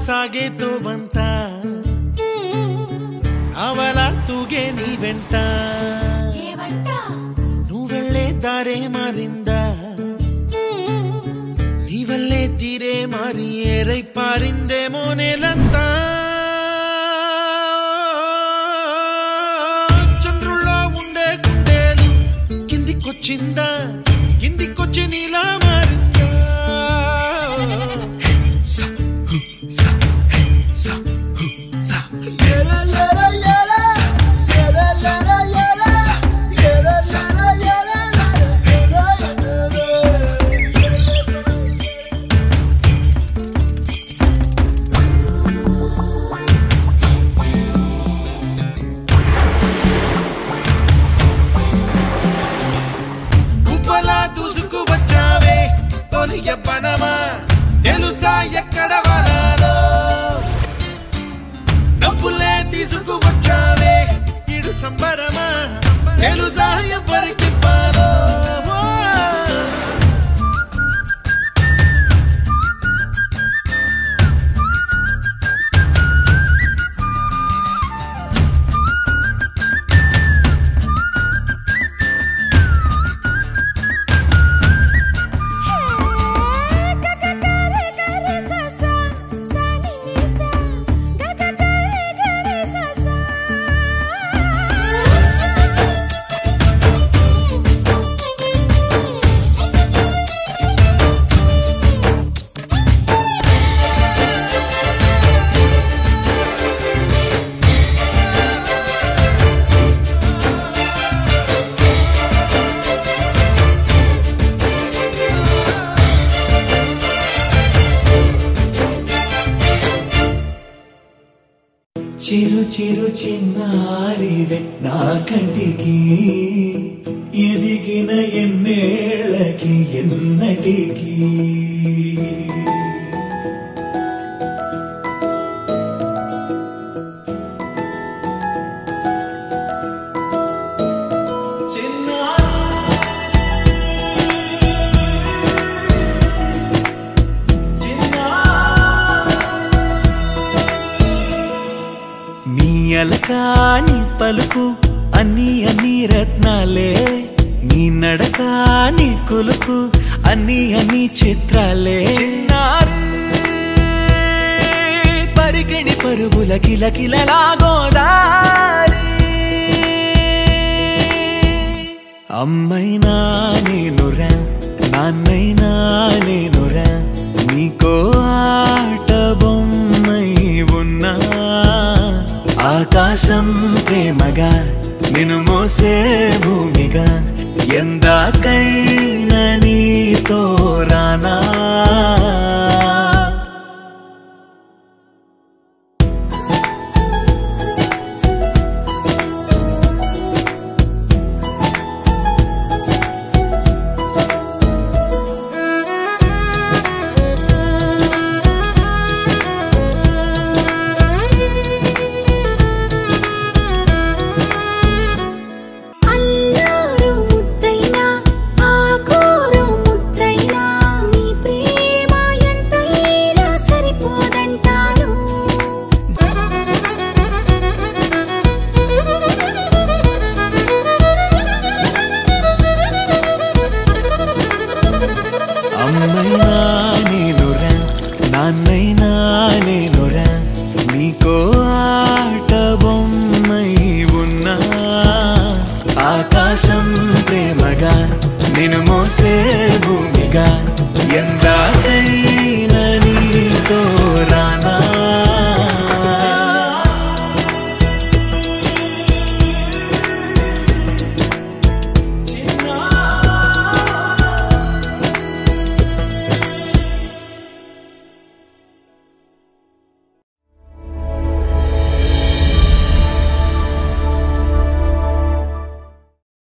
ಸಾಗೆ ತೋಬಂತ ಅವಳ ತೂಗೆ ನೀ వెంట నువ్వెళ్ళే దారే మారింద నీవల్లే తీరే మారి ఏరై పారిందేమో నేలంతా చంద్రుల్లో ఉండే గుండెలు కిందికొచ్చిందా కిందికొచ్చి నీలా మారిందా పనమా తెలుసా ఎక్కడ వరాలో డబ్బులే తీసుకువచ్చావే ఇడు సంబరమా తెలుసా ఎవరికి పాలో చిరు చిరు చిన్నారివే నా కంటికి ఎదిగిన ఎన్నేళ్ళకి ఎన్నటికి అలకాని పలుకు అన్ని అన్ని రత్నాలే నీ నడకాని కులుకు అన్ని అన్ని చిత్రాలే చిన్నారు పరిగిణి పరుగుల కిలకిలలాగోదారి అమ్మైనా నేనురా నాన్నైనా నేనురా నీకో ఆట బొమ్మై ఉన్నా ఆకాశం ప్రేమగా నిన్ను మోసే భూమిగా ఎందాకైనా నీతో రానా నాన్నైనా నేనురా నీకో ఆట బొమ్మై ఉన్నా ఆకాశం ప్రేమగా నిన్ను మోసే భూమిగా ఎందాకై